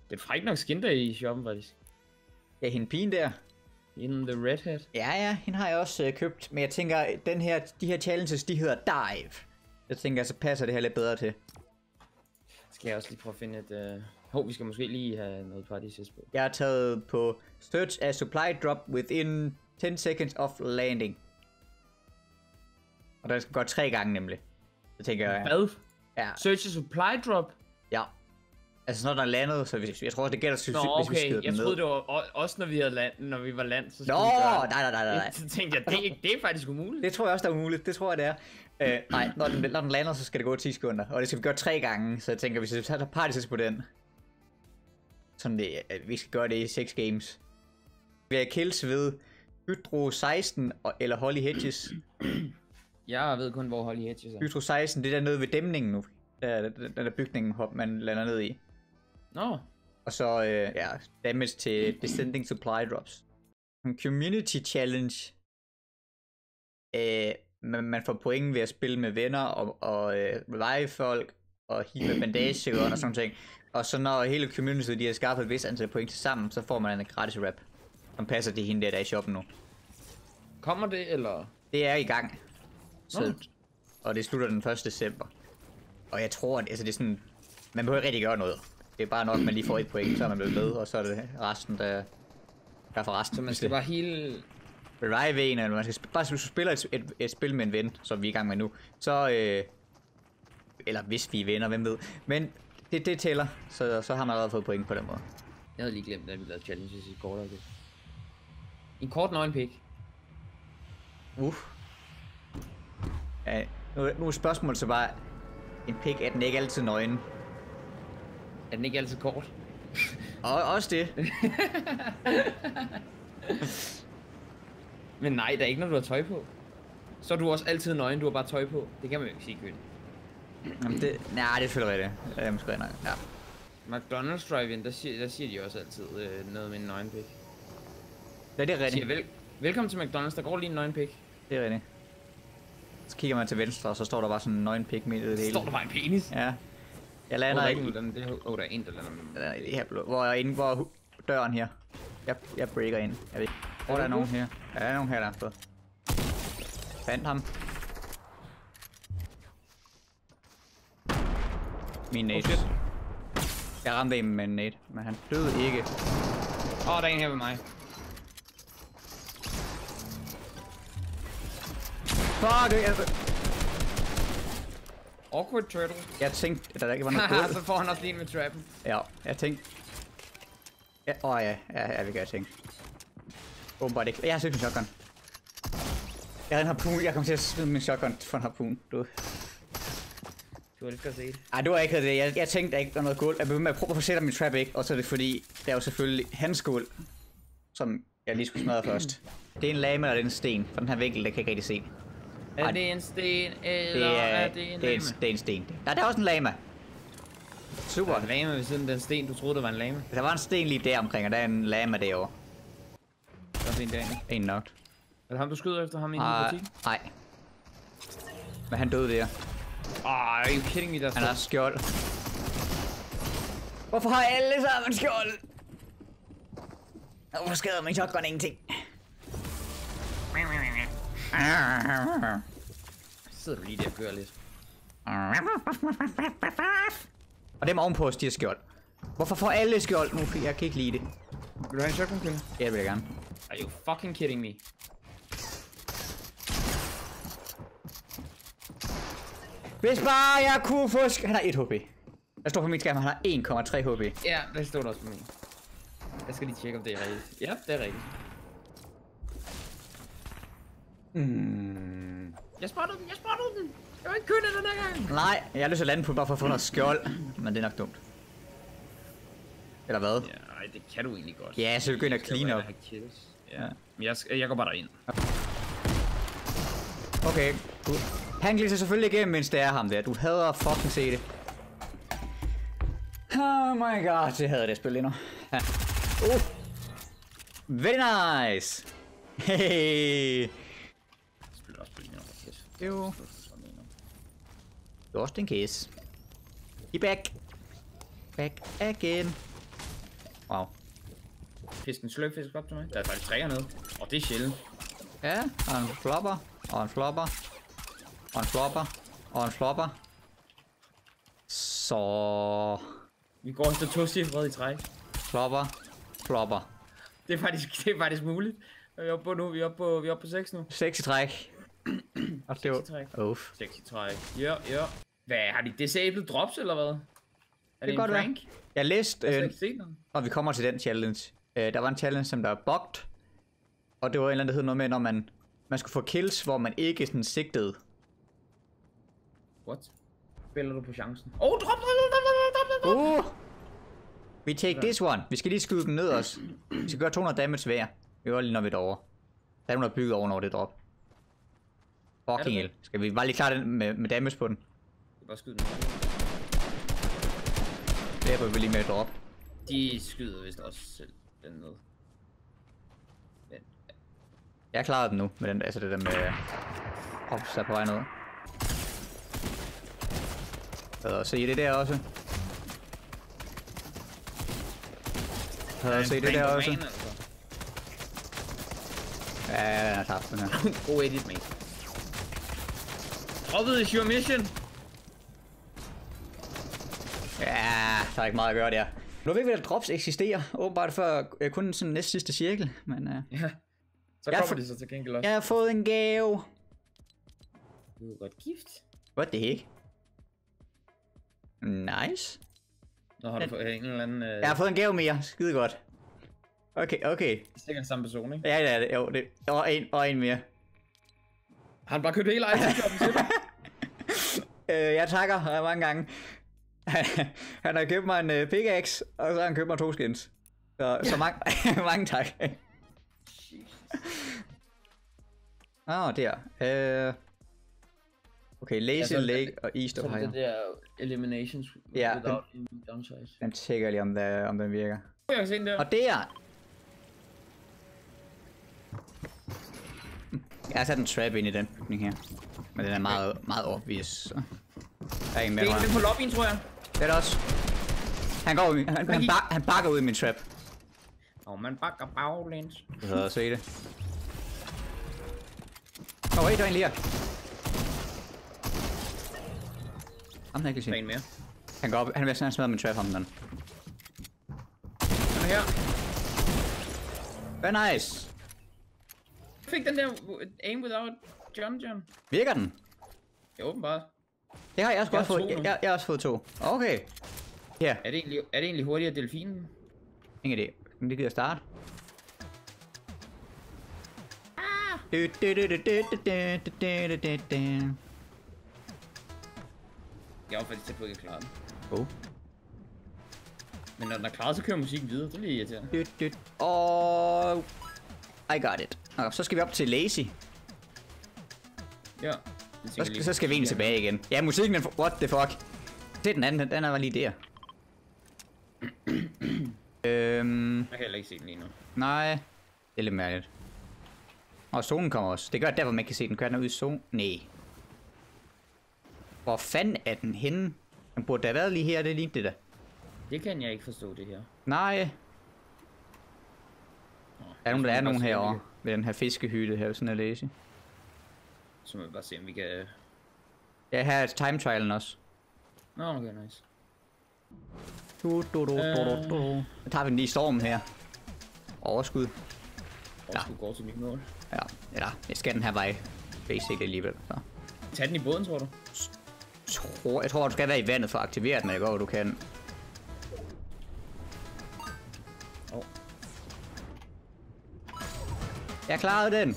Det er frækt nok skin der i shoppen, faktisk. Ja, hende pigen der. In the red hat. Ja, hende har jeg også købt. Men jeg tænker, de her challenges, de hedder Dive. Jeg tænker, så passer det her lidt bedre til. Skal jeg også lige prøve at finde et... vi skal måske lige have noget party sidst på. Jeg har taget på Search a supply drop within 10 seconds of landing. Og der skal gå 3 gange nemlig. Så tænker jeg... Hvad? Ja. Search a supply drop? Ja. Altså når der er landet, så jeg tror også det gælder hvis vi skyder jeg den troede ned. det var også når vi var land, så skulle vi gøre det. Nej. Så tænkte jeg, det er faktisk umuligt. Det tror jeg også, der er umuligt. Det tror jeg, det er. Nej, når den lander, så skal det gå 10 sekunder. Og det skal vi gøre 3 gange, så jeg tænker, hvis vi tager party på den. Sådan det, vi skal gøre det i 6 games. Vi har kills ved Hydro 16 eller Holly Hedges. Jeg ved kun, hvor Holly Hedges er. Hydro 16, det er der nede ved dæmningen nu. Den der bygningen, man lander ned i. Nå. Og så, damage til descending supply drops. En community challenge. Man får point ved at spille med venner og revive folk og heal med bandage og sådan ting. Og så når hele community de har skaffet et vis antal point til sammen, så får man en gratis rap, som passer til hende der er i shoppen nu. Kommer det, eller? Det er i gang. Så, og det slutter den 1. december. Og jeg tror, at altså, det er sådan, man behøver ikke rigtig gøre noget. Det er bare nok, at man lige får 1 point, så er man blevet med, og så er det resten, der får resten. Så man skal bare heal... Revive en, eller man skal bare spille et spil med en ven, som vi er i gang med nu. Så, eller hvis vi er venner, hvem ved. Men det tæller, så har man allerede fået point på den måde. Jeg havde lige glemt, at vi lavede challenges i kort øjeblik. En kort nøgenpik. Ja, nu er spørgsmålet så bare, en pik, er den ikke altid nøgen? Er den ikke altid kort? Og også det. Men nej, der er ikke, når du har tøj på. Så er du også altid nøgen, du har bare tøj på. Det kan man jo ikke sige, Køn. Jamen det er selvfølgelig rigtigt. Det er måske nok, ja. McDonald's drive-in, der siger de også altid noget med en nøgenpik. Ja, det er rigtigt. Siger, velkommen til McDonald's, der går lige en nøgenpik. Det er rigtigt. Så kigger man til venstre, og så står der bare sådan en nøgenpik midt i det hele. Står der bare en penis? Ja. Jeg lander ikke. Der er en, der lander i det her blå. Hvor er inde, hvor døren her. Jeg breaker ind. Jeg ved ikke. Hvor der er nogen her. Ja, der er nogen her, der er på. Fandt ham. Min nade. Jeg ramte en med en nade, men han døde ikke. Der er en her ved mig. Fuck, Awkward turtle. Jeg tænkte, at der ikke var noget gulv. Så får han også lige med trappen. Ja, jeg tænkte... Ja, vi kan tænke. Åbenbart ikke. Jeg har søgt en shotgun. Jeg havde en harpun. Jeg kom til at smide min shotgun for en harpun. Du har lidt godt set. Ej, du har ikke det. Jeg tænkte ikke, der var noget guld. Jeg begyndte med at prøve at sætte min trap, ikke? Og så er det fordi, der er jo selvfølgelig hans guld, som jeg lige skulle smadre først. Det er en lame, eller det er en sten. For den her vinkel, der kan jeg ikke rigtig se. Er det en sten, eller er det en lama? Det er en sten. Ja, der er også en lama. Super. Der er en lama ved siden af den sten, du troede, det var en lama. Der var en sten lige der omkring, og der er en lama derovre. Der er en der. En nok. Er det ham, du skyder efter ham i butikken? Nej. Men han døde der. Are you kidding me? Der han har skjold. Hvorfor har alle sammen skjold? Hvorfor skader min shotgun ingenting? Sidder du lige der og gør lidt. Og dem ovenpå stiger skjold. Hvorfor får alle skjold nu? Jeg kan ikke lide det. Vil du have en shotgun, Køn? Ja, det vil jeg gerne. Are you fucking kidding me? Hvis bare jeg kunne få... Han har 1 HP. Der står på min skærm, han har 1,3 HP. Ja, det står der også på min. Jeg skal lige tjekke, om det er rigtigt. Ja, det er rigtigt. Jeg spottede den! Jeg var ikke kønne den her gang! Nej, jeg har lyst til at lande på bare for at få noget skjold. Men det er nok dumt. Eller hvad? Ja, nej, det kan du egentlig godt. Ja, så begynder at clean up. Ja, men jeg går bare derind. Okay, cool. Han glitcher selvfølgelig igennem, mens det er ham der. Du hader at fucking se det. Oh my god, det havde det spil lige nu. Ja. Very nice. Hey. Spiller også spil Jo. Lost in case. He back. Back again. Wow. Fisk en sløbfisk op til mig. Der er faktisk 3 hernede. Og det er sjældent. Ja, og en flopper, og en flopper, og en flopper, og en flopper. Så... Vi går efter 2 cifre i træk. Flopper, flopper. Det er faktisk muligt. Vi er oppe på nu. Vi er oppe på 6 nu. 6 i træk. Og det var... 6 i træk. Uff. 6 i træk. Ja. Hvad, har de disabled drops, eller hvad? Er det en godt være. prank? Jeg læste, Jeg har ikke set noget. og vi kommer til den challenge. Der var en challenge, som der er bugged. Og det var en eller anden, der hed noget med, når man skulle få kills, hvor man ikke sådan sigtede. What? Spiller du på chancen? Drop! We take this one. Vi skal lige skyde dem ned os. Vi skal gøre 200 damage hver. Vi var lige når vi er derovre. Der er nogen, der er bygget over det drop. Fucking hell. Skal vi bare lige klare den med damage på den? Jeg bare skyde den. Det er vi lige med et drop. De skyder vist også selv den ned. Jeg klarede den nu med den, altså det der med hops der på vej ned. Og se det der også. Og se det der også. Ja, den er tabt den her. God edit, mate. Droppet is your mission. Ja, der er ikke meget at gøre der. Nu ved vi, at drops eksisterer. Åbenbart for kun sådan næst sidste cirkel. Men Ja. Så kommer de så til gengæld også. jeg har fået en gave. Du er godt gift. What the heck? Nice. Nå har du fået en eller anden... Jeg har fået en gave mere. Skide godt. Okay. Det er sikkert samme person, ikke? Ja, det er det. Jo, det. Og en mere. Har han bare købt hele item-shoppen til dig? Jeg takker mange gange. Han har købt mig en pickaxe, og så har han købt mig 2 skins. Så mange tak. Der. Okay, Lazy Lake og East of High. det der eliminations without downside. Den tjekker lige, om den virker. Jeg kan se den der. Og der! Jeg har sat en trap ind i den bygning her. Men den er meget obvious. Så. Der er en med Det er her. en på lobbyen, tror jeg. Det er det også. Han bakker ud i min trap. Man bakker baglæns. Så se det. Hey, der er en lige her. Ham her kan Der er se. en mere. Han går op, han vil sådan smadre min trap, ham den. Den er her. Very nice. Jeg fik den der aim without John. Virker den? Ja, åbenbart. Det har jeg også Jeg godt har fået. 2 nu. Jeg har også fået 2. Okay. Her. Er det egentlig hurtigere delfinen? Ingen idé. Men det gider starte. Jeg var faktisk tæt på, at jeg klarede den. Oh. Men når den er klaret, så kører musikken videre. Det er lidt irriterende. Og I got it. Okay, så skal vi op til Lazy. Ja. Så skal vi egentlig tilbage igen. Ja, musikken er... What the fuck? Se den anden, den er lige der. Jeg kan heller ikke se den lige nu. Nej. Det er lidt mærkeligt. Og zonen kommer også. Det gør derfor man kan se den. Kører den ud i zone? Nej. Hvor fanden er den henne? Den burde da have været lige her, det lignede det der. Det kan jeg ikke forstå, det her. Nej. Der er nogen herovre. Ved den her fiskehytte her, sådan er Lazy. Så må vi bare se, om vi kan... Ja, her er time trialen også. Nå, okay, nice. Så tager vi den lige i stormen her. Overskud. Jeg skulle gå til mit mål. Ja, eller jeg skal den her vej. Basically alligevel. Så. Tag den i båden, tror du? Jeg tror, du skal være i vandet for at aktivere den, ikke? Og du kan. Jeg klarede den.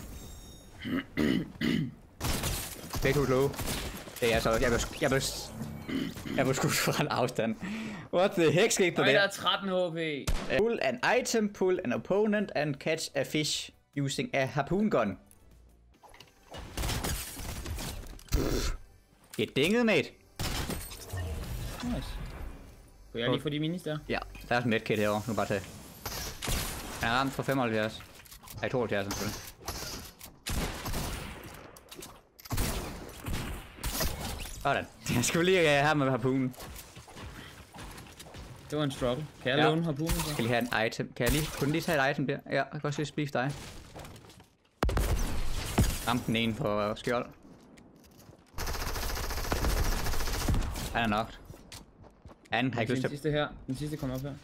Begge to low. Det er så. Jeg var skudt fra en afstand. What the heck skete der der der? er 13 HP. Pull an item, pull an opponent, and catch a fish using a harpoon gun. Get dinget, mate. Nice. Kunne jeg lige få de minis der? Ja, der er sådan en medkit herovre. Nu bare tage. Han er ramt for 75. Nej, 72 selvfølgelig. Sådan. Jeg skulle lige have med harpoonen. Det var en struggle. Kan jeg Ja. låne harpunen? Jeg skal lige have en item. Kan jeg lige, kunne lige tage et item der? Ja, jeg kan godt se spise dig. Ramte den ene på skjold. Han er nok. Han har ikke lyst Den til... sidste her. Den sidste kommer op her.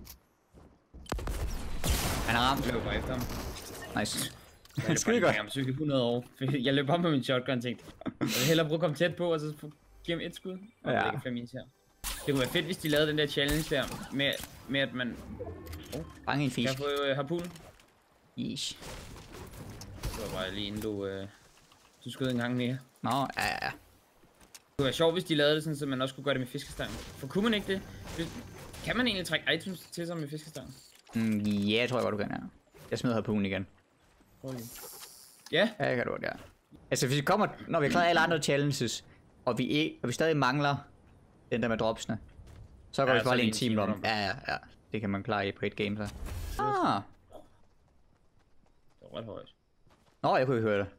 Han er ramt. Jeg løber efter ham. Nice. Skide godt. Jeg har cyklet 100 år. Jeg løb op med min shotgun og tænkte, jeg vil hellere prøve at komme tæt på, og så give ham et skud. Og Ja. lægge 5 is her. Det kunne være fedt, hvis de lavede den der challenge der, med at man Fange en fisk. kan få harpunen. Yeesh. Det var bare lige inden du skød en gang mere. Nå, ja. Det kunne være sjovt, hvis de lavede det sådan, så man også kunne gøre det med fiskestangen. For kunne man ikke det? Kan man egentlig trække items til sig med fiskestangen? Ja, jeg tror jeg godt, du kan, ja. Jeg smider harpunen igen. Prøv lige. Ja. Ja, det kan du godt, ja. Altså, hvis vi kommer, når vi har klaret alle andre challenges, og vi stadig mangler den der med dropsene, så går vi bare lige en team om. Ja. Det kan man klare på et game, så. Ah. Det var ret højt. Nå, jeg kunne ikke høre det.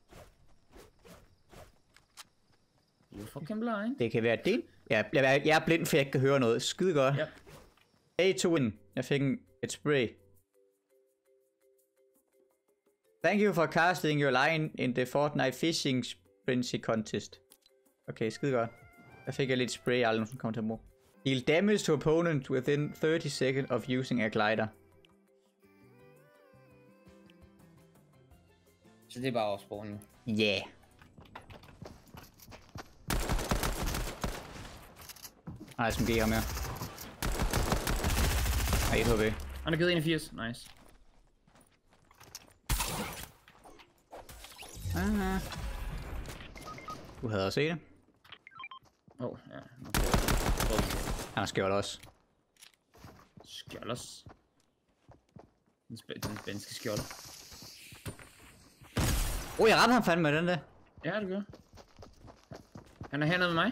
You fucking blind. Det kan være det. Ja, jeg er blind, for jeg ikke kan høre noget. Skide godt. Ja. A2 win. Jeg fik et spray. Thank you for casting your line in the Fortnite Fishing Frenzy Contest. Okay, skide godt. Der fik jeg lidt spray, jeg aldrig nogensinde kommer til at bruge. Deal damage to opponent within 30 seconds of using a glider. Så det er bare opsporen nu. Yeah. Nej, SMG ham her. Nej, 1 HP. Han har givet 81. Nice. Ah. Du havde også set det. Ja. Han har skjold også. Skjolders. Den spanske skjolder. Jeg ramte ham fandme med den der. Ja, det gør. Han er hernede med mig.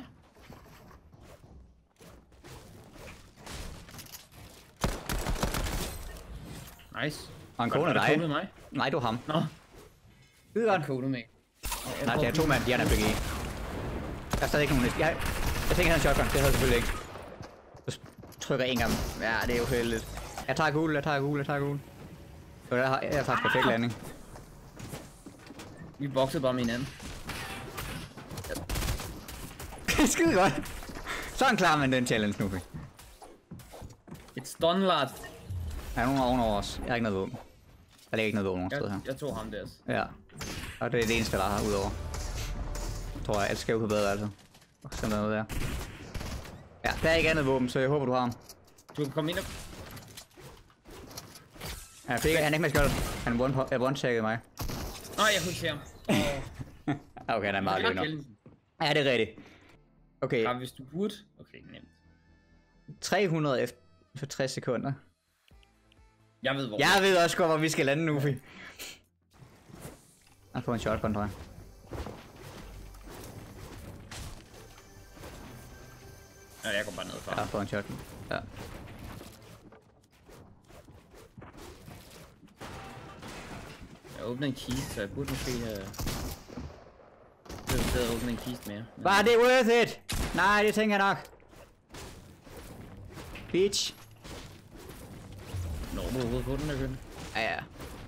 Nice. Og han koner dig. Med mig. Nej, du er ham. Nå. Skide godt. Han koner med. Nej, det er 2 mand, de er en RPG. Der er stadig ikke nogen. Jeg tænker, han er en shotgun. Det havde jeg selvfølgelig ikke. Så trykker en gang. Ja, det er jo heldigt. Jeg tager gul. Så jeg har faktisk perfekt landing. Vi boxede bare med hinanden. Skide godt. Sådan klarer man den challenge nu. It's done, lad. Der er nogen ovenover os. Jeg har ikke noget våben. Der ligger ikke noget våben nogen sted her. Jeg tog ham der. Ja. Og det er det eneste, der er her udover. Tror jeg, alt skal jo kunne bedre, altså. Og sådan noget der. Ja, der er ikke andet våben, så jeg håber, du har ham. Du kan komme ind og... Han er ikke med skjold. Han one-taggede mig. Nej, jeg kunne ikke se ham. Okay, han er meget løgner. Ja, det er rigtigt. Okay. Ja, hvis du burde... Okay, nemt. 300 efter 60 sekunder. Jeg ved hvor. Jeg ved også godt, hvor vi skal lande nu, Fie. Jeg får en shotgun, tror jeg. Ja, jeg går bare ned fra. Jeg får en shotgun. Ja. Jeg åbner en kiste, så jeg burde måske have... Jeg åbne en kiste mere. Men... Var det worth it? Nej, det tænker jeg nok. Bitch. Når du overhovedet på den der køn. Ja.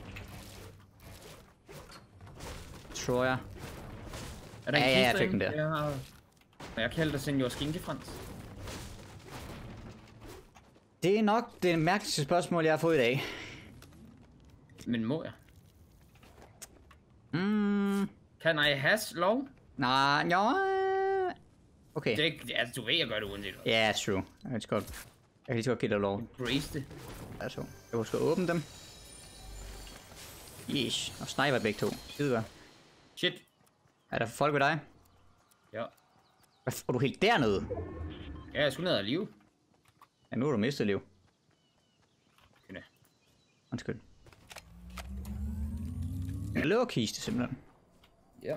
Tror jeg. Er der en Ja, kiste jeg fik den der. Jeg kaldte dig Senior Skinkefrans. Det er nok det mærkeligste spørgsmål, jeg har fået i dag. Men må jeg? Kan I has lov? Nej, jo. Okay. Det er ikke, altså, du ved, jeg gør det uanset hvad. Ja, yeah, true. Jeg kan lige så godt give dig lov. Brace det. Altså, jeg skal åbne dem. Yeesh. Og sniper begge to. Skide godt. Shit. Er der folk ved dig? Ja. Er du helt dernede? Ja, jeg skulle ned af liv. Ja, nu har du mistet liv. Okay. Undskyld. En løverkiste simpelthen. Ja.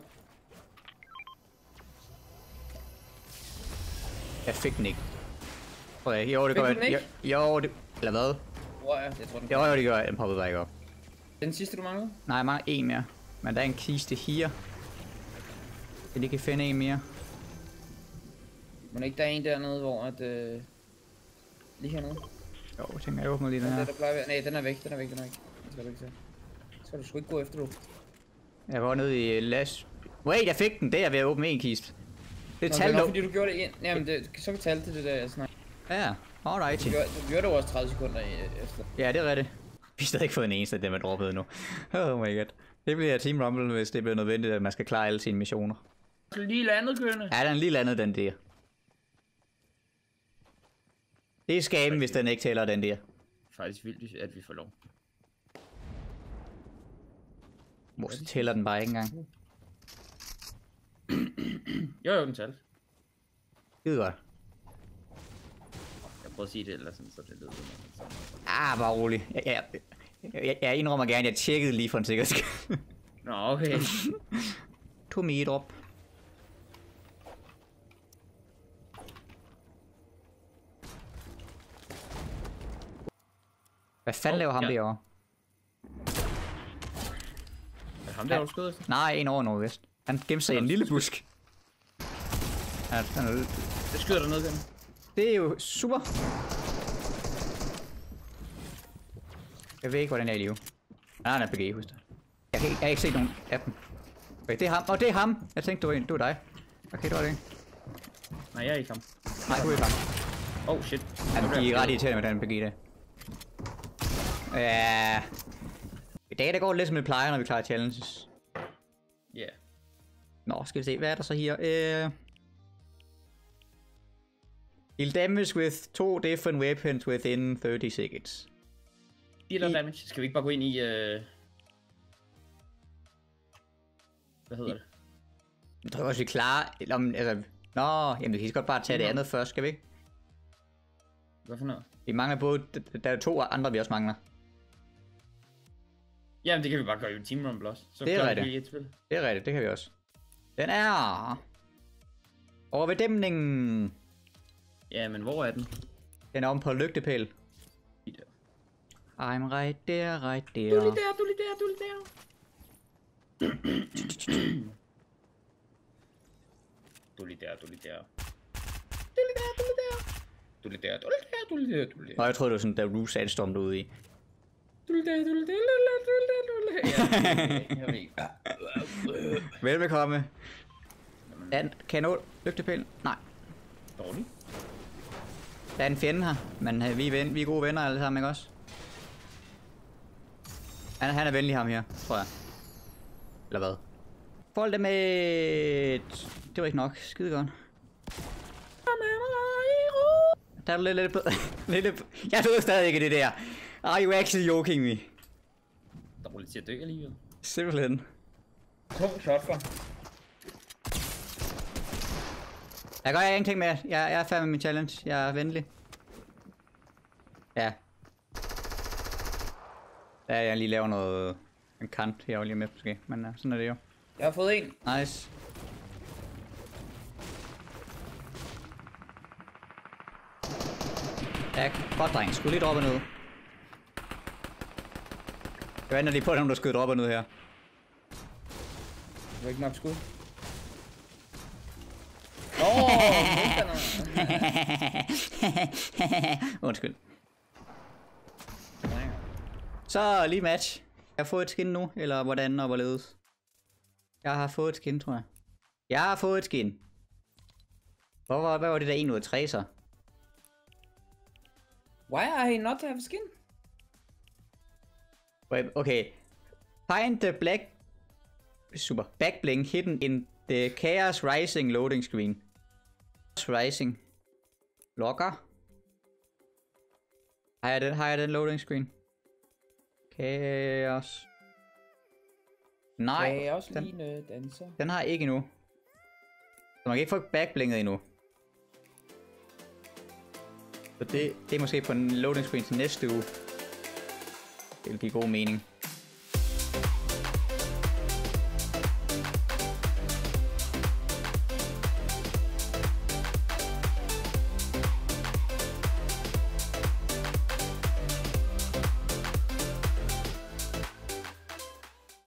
Jeg fik den ikke. Okay, jo, det Fik gør du den ikke? Jo, det... Eller hvad? Hvor er jeg? Jeg tror, den Jo, det gør jeg. Den poppede bare ikke op. Den sidste, du manglede? Nej, jeg mangler en mere. Men der er en kiste her. Jeg lige kan finde en mere. Men ikke der er en dernede, hvor at... Lige hernede. Jo, jeg tænker, jeg åbner lige den her. Det, der plejer at være. Nej, den er væk. Den er væk. Den skal du ikke tage. Så skal du sgu ikke gå efter, du. Jeg var nede i las... Wait, jeg fik den. Det er ved at åbne en kiste. Det er tal tal fordi du gjorde det ind. Jamen, så kan tal til det der, jeg snakker. Ja, alright. Du gjorde det jo også 30 sekunder efter. Ja, det er rigtigt. Vi har stadig ikke fået en eneste af dem, der droppet endnu. Oh my god. Det bliver Team Rumble, hvis det bliver nødvendigt, at man skal klare alle sine missioner. Lige landet, kørende. Ja, den lige landet, den der. Det er skaben, hvis den ikke tæller den der. Faktisk vildt, at vi får lov. Måske tæller den bare ikke engang. Jo, den talte. Det er godt. Jeg prøver at sige det, eller sådan, så det lyder sådan. Bare rolig. Jeg indrømmer gerne, jeg tjekkede lige for en sikkerhed. Nå, okay. Tog mig et op. Hvad fanden laver ham derovre? Er ham der skød efter? Nej, en over nordvest. Han gemte sig i en lille busk. Det skyder der ned, den. Det er jo super. Jeg ved ikke, hvordan jeg er i live. Nej, han er PG, husk det. Jeg har ikke set nogen af dem. Okay, det er ham. Det er ham! Jeg tænkte, du er dig. Okay, det var det ikke. Nej, jeg er ikke ham. Nej, du er ikke ham. Oh shit. Han gik ret irriterende med den PG der. Ja. I dag der går det lidt som det plejer, når vi klarer challenges. Ja. Yeah. Nå, skal vi se, hvad er der så her? Heal damage with 2 different weapons within 30 seconds. Dealer damage. Skal vi ikke bare gå ind i... Hvad hedder det? Jeg tror også, vi er klar. Altså... Nå, jamen vi kan godt bare tage det andet først, skal vi ikke? Hvad for noget? Vi mangler både... Der er 2 andre, vi også mangler. Jamen det kan vi bare gøre i Team Rumble også. Så det er rigtigt. Vi et spil. Det er rigtigt, det kan vi også. Den er... over ved dæmningen. Ja, men hvor er den? Den er om på lygtepæl. Lige der. I'm right there, right there. Du er lige der, du er lige der, du er lige der. Du er lige der, du er lige der. Du er lige der, du er lige der. Du er lige der, du er lige der, du er lige der, du er lige der. Nå, jeg troede, det var sådan, der Rue Sandstorm derude i. Du er lige der, du er lige der, du er lige der, jeg ved ikke. Velbekomme. Kan jeg nå lygtepælen? Nej. Dårligt. Der er en fjende her, men vi er gode venner alle sammen, ikke også? Han er venlig ham her, tror jeg. Eller hvad? Forhold det med... Det var ikke nok. Skide godt. Der er lidt... Jeg ved stadig ikke det der. Are you actually joking me? Dårligt til at dø alligevel. Simpelthen. 2 shot for. Jeg gør ingenting med. Jeg er færdig med min challenge. Jeg er venlig. Ja. Ja, jeg lige laver noget... En kant her lige med måske. Men sådan er det jo. Jeg har fået en. Nice. Ja, godt dreng. Skud lige droppe ned. Jeg venter lige på, at nogen der skyder droppe ned her. Det var ikke nok skud. Undskyld. Så lige match. Jeg har fået et skin nu, eller hvordan og hvorledes? Jeg har fået et skin, tror jeg. Jeg har fået et skin. Hvad var det der 1 ud af 3 så? Why are he not to have a skin? Okay. Find the black... Super. Backbling hidden in the Chaos Rising loading screen. Chaos Rising. Logger. Har jeg den loading screen? Chaos. Nej. Chaos lignende danser. Den har jeg ikke endnu. Så man kan ikke få backblinget endnu. Så det er måske på en loading screen til næste uge. Det vil give god mening.